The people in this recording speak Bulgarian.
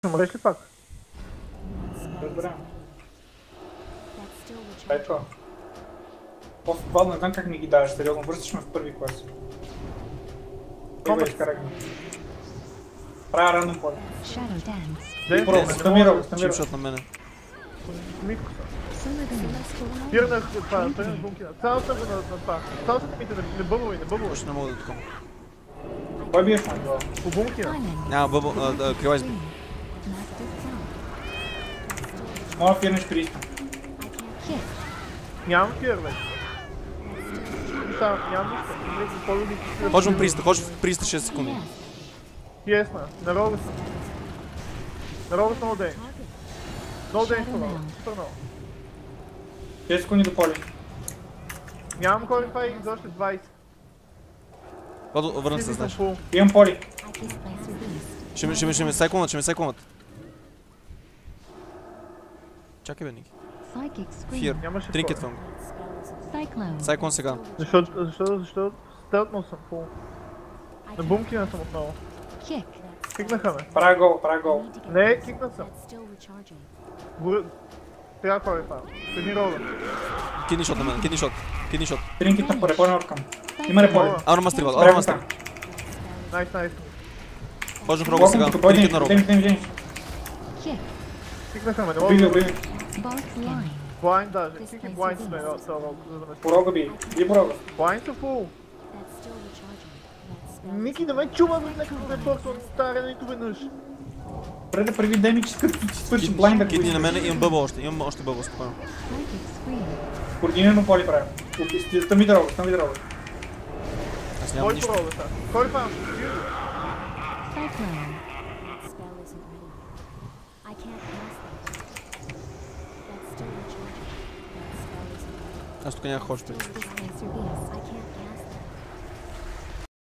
Умреш ли пак? Разберем. Ето. После това не знам как ми ги даваш, сериозно. Връщаш ме в първи клас. Пробвай така регна. Правя рандом поле. Стамирал. Чипшот на мене. Митко са. Тирнах това, тръгнах бункера. Цял съм го на това. Цял съм мите, не бъбвай, не бъбвай. Още не мога да такова. Кой биеш на това? По бункера. Няма бъбъл, крила изби. Мога да фирнеш Криста. Нямам фир вече. Нямам нищо. Хоч в приста 6 секунди. Ясна, народа съм. Народа съм ден. Много ден това, супер много. 6 секунди до поле. Нямам кой това и за още 20. Върна се, знаеш. Имам поли. Ще ме сайклонат. Чакай бе, Ники. Фир, тринкетвам го. Сайклон сега. Защо стелтнал съм фул. На бункера съм отново. Кикнаха ме. Правя гол. Не, кикнат съм. Трябва кой това. Тренирован. Кидни шот на мен, кидни шот. Тринкет на поле, по-норкам. Има реполе. Армастер. Найс. Хождам в рога сега, тринкет на рога. Кикнаха ме, не мога да Убий. Блайнд даже. Кики блайнд сме за да ме... По рога би по рога. Блайнд са фул. Ники, да ме чува за някакво репорт от стара нито веднъж. Преди демидж, като ти свърши блайнда. Кидни на мене, имам бъбъл още бъбъл, спокойно. Координирано поли правя. Стами дорога. Аз нямам нищо. Кой фан? Аз тук нямах хоч преди.